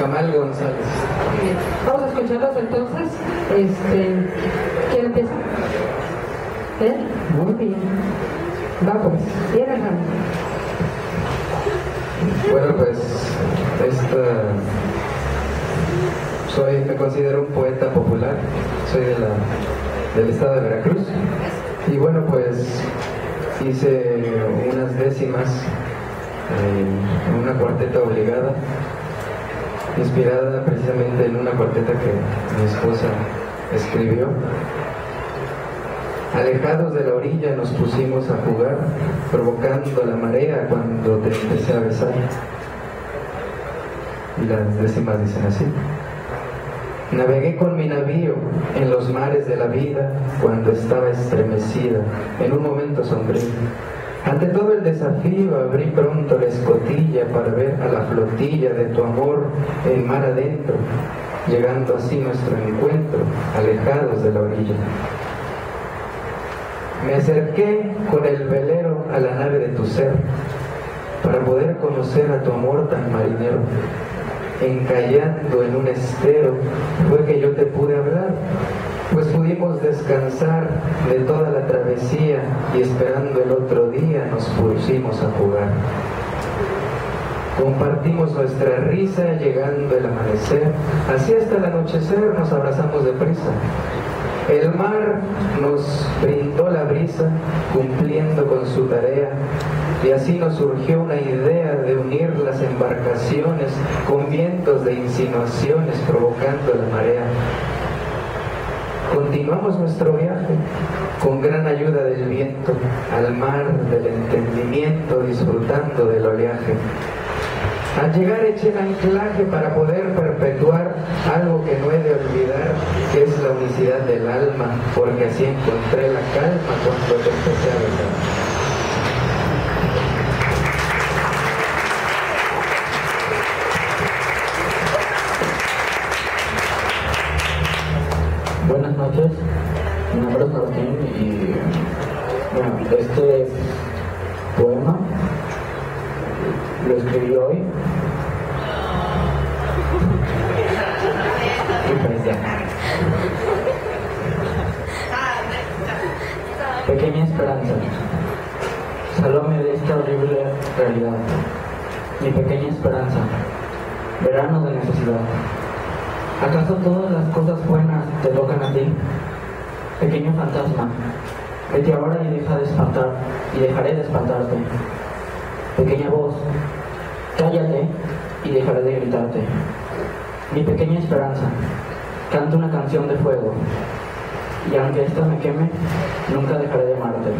Tamal González. Bien. Vamos a escucharlos entonces. ¿Quién empieza? ¿Él? Muy bien. Va pues. Bien, Alejandro. Bueno, pues me considero un poeta popular, soy del estado de Veracruz y bueno, pues hice unas décimas en una cuarteta obligada, inspirada precisamente en una cuarteta que mi esposa escribió. Alejados de la orilla nos pusimos a jugar, provocando la marea cuando te empecé a besar. Y las décimas dicen así: navegué con mi navío en los mares de la vida cuando estaba estremecida en un momento sombrío. Ante todo el desafío abrí pronto la escotilla para ver a la flotilla de tu amor en mar adentro, llegando así nuestro encuentro, alejados de la orilla. Me acerqué con el velero a la nave de tu ser para poder conocer a tu amor tan marinero. Encallando en un estero fue que yo te pude hablar, pues pudimos descansar de toda la travesía y esperando el otro día nos pusimos a jugar. Compartimos nuestra risa llegando el amanecer, así hasta el anochecer nos abrazamos deprisa. El mar nos brindó la brisa, cumpliendo con su tarea, y así nos surgió una idea de unir las embarcaciones con vientos de insinuaciones provocando la marea. Continuamos nuestro viaje con gran ayuda del viento, al mar del entendimiento, disfrutando del oleaje. Al llegar eché el anclaje para poder perpetuar algo que no he de olvidar, que es la unicidad del alma, porque así encontré la calma cuando te empecé a besar. Buenas noches, mi nombre es Martín y bueno, este poema lo escribí hoy. Pequeña esperanza, sálvame de esta horrible realidad. Mi pequeña esperanza, verano de necesidad. ¿Acaso todas las cosas buenas te tocan a ti? Pequeño fantasma, vete ahora y deja de espantar, y dejaré de espantarte. Pequeña voz, cállate y dejaré de gritarte. Mi pequeña esperanza, canta una canción de fuego, y aunque esta me queme, nunca dejaré de amarte.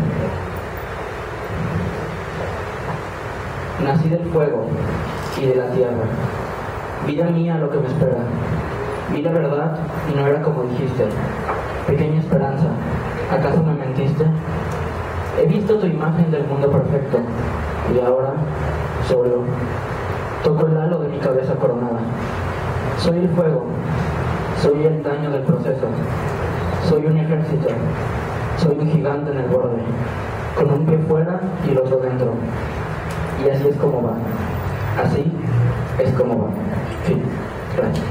Nací del fuego y de la tierra, vida mía lo que me espera. Vi la verdad y no era como dijiste. Pequeña esperanza, ¿acaso me mentiste? He visto tu imagen del mundo perfecto y ahora, solo, toco el halo de mi cabeza coronada. Soy el fuego, soy el daño del proceso, soy un ejército, soy un gigante en el borde, con un pie fuera y el otro dentro. Y así es como va, así es como va. Fin. Gracias.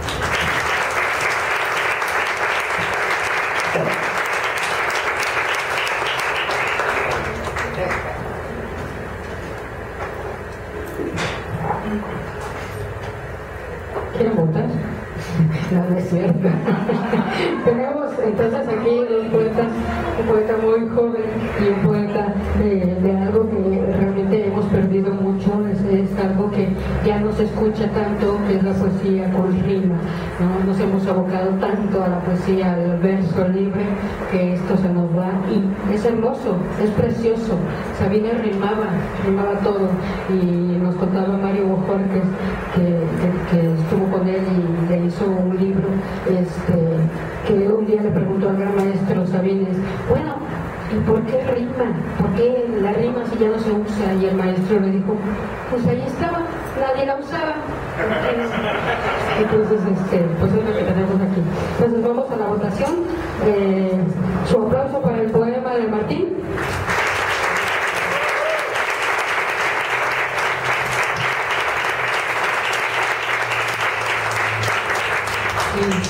¿Quieren votar? No, no es cierto. Tenemos entonces aquí dos poetas, un poeta muy joven y un poeta de algo que realmente hemos perdido mucho, es algo que ya no se escucha tanto, que es la poesía con rima, ¿no? Nos hemos abocado tanto a la poesía, al verso libre, que esto se nos va, y es hermoso, es precioso. Sabina rimaba todo, y nos contaba Mario Bojorquez que estuvo con él y le hizo un libro, que un día le preguntó al gran maestro Sabines, bueno, ¿y por qué rima? ¿Por qué la rima si ya no se usa? Y el maestro le dijo, pues ahí estaba, nadie la usaba. Entonces, pues es lo que tenemos aquí. Entonces vamos a la votación. Su aplauso para el poema de Martín.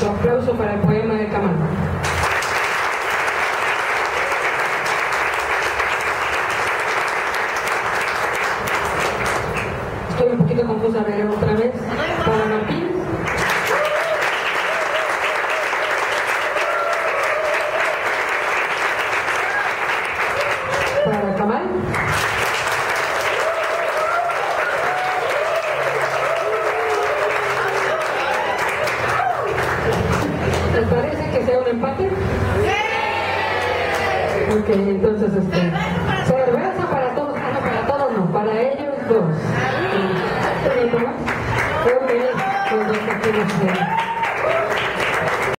Su aplauso para el poema de Kamal. Estoy un poquito confusa, a ver otra vez. Para Martín. Para Kamal. ¿Les parece que sea un empate? Ok, entonces cerveza para todos, no, para todos no, para ellos dos. Creo que los dos aquí nos